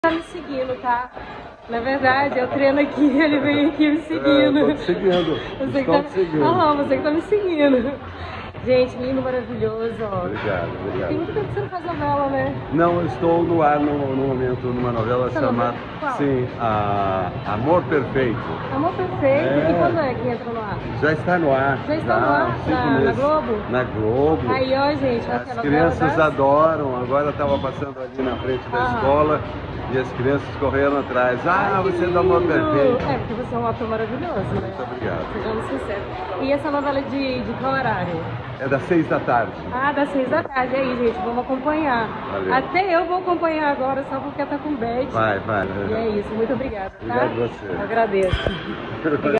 Tá me seguindo, tá? Na verdade, eu treino aqui, ele veio aqui me seguindo. Tô te seguindo. Você que tá... te seguindo. Aham, você que tá me seguindo. Gente, lindo, maravilhoso, ó. Obrigado, obrigado. Tem muito tempo que você não faz novela, né? Não, eu estou no ar no momento numa novela chamada... Qual? Sim, Amor Perfeito. Amor Perfeito. E quando é que entra no ar? Já está no ar. Já está no ar? 5 Na meses. Globo? Na Globo. Aí, ó, gente, olha que a As novela crianças adoram. Agora estava passando ali na frente da escola e as crianças correram atrás. Ah, você é do Amor Perfeito. É, porque você é um ator maravilhoso, né? Muito obrigado. Sejamos sinceros. E essa novela é de qual horário? É das 6 da tarde. Ah, das 6 da tarde. Aí, gente, vamos acompanhar. Valeu. Até eu vou acompanhar agora, só porque tá com bad. Vai. E é isso. Muito obrigada, tá? Obrigado a você. Eu agradeço.